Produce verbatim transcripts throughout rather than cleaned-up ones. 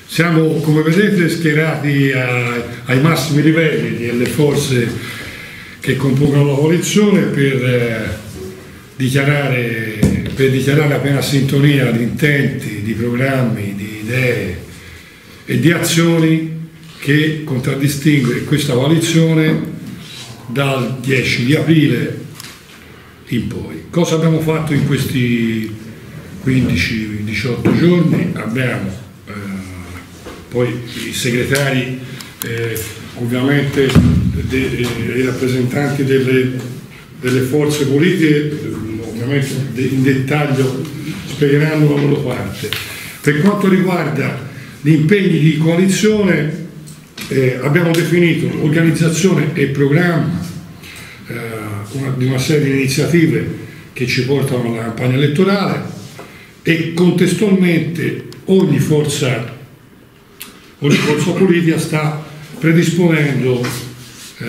Siamo, come vedete, schierati a, ai massimi livelli delle forze che compongono la coalizione per, eh, dichiarare, per dichiarare la piena sintonia di intenti, di programmi, di idee e di azioni che contraddistingue questa coalizione dal dieci di aprile in poi. Cosa abbiamo fatto in questi quindici diciotto giorni? Abbiamo eh, poi i segretari, eh, ovviamente de, eh, i rappresentanti delle, delle forze politiche, ovviamente in dettaglio spiegheranno la loro parte. Per quanto riguarda gli impegni di coalizione, eh, abbiamo definito organizzazione e programma eh, una, di una serie di iniziative che ci portano alla campagna elettorale e contestualmente ogni forza, ogni forza politica sta predisponendo eh,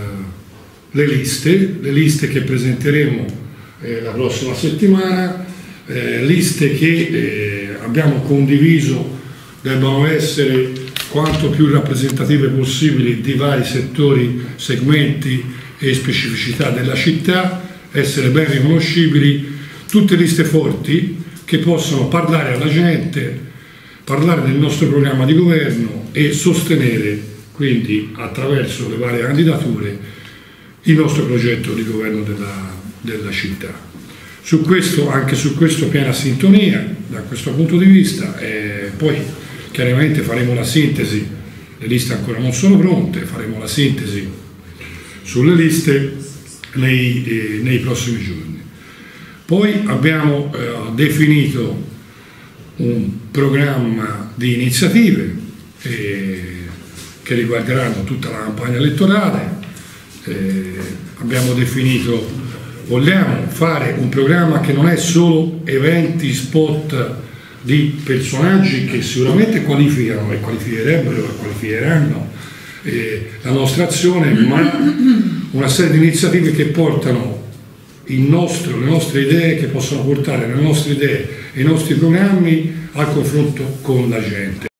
le liste, le liste che presenteremo eh, la prossima settimana, eh, liste che eh, abbiamo condiviso debbano essere quanto più rappresentative possibili di vari settori, segmenti e specificità della città, essere ben riconoscibili, tutte liste forti che possano parlare alla gente, parlare del nostro programma di governo e sostenere quindi attraverso le varie candidature il nostro progetto di governo della, della città. Su questo, anche su questo piena sintonia da questo punto di vista, e poi chiaramente faremo la sintesi, le liste ancora non sono pronte, faremo la sintesi sulle liste nei, eh, nei prossimi giorni. Poi abbiamo eh, definito un programma di iniziative eh, che riguarderanno tutta la campagna elettorale, eh, abbiamo definito, vogliamo fare un programma che non è solo eventi, spot di personaggi che sicuramente qualificano e qualificherebbero e qualificheranno eh, la nostra azione, ma una serie di iniziative che portano il nostro, le nostre idee, che possono portare le nostre idee e i nostri programmi al confronto con la gente.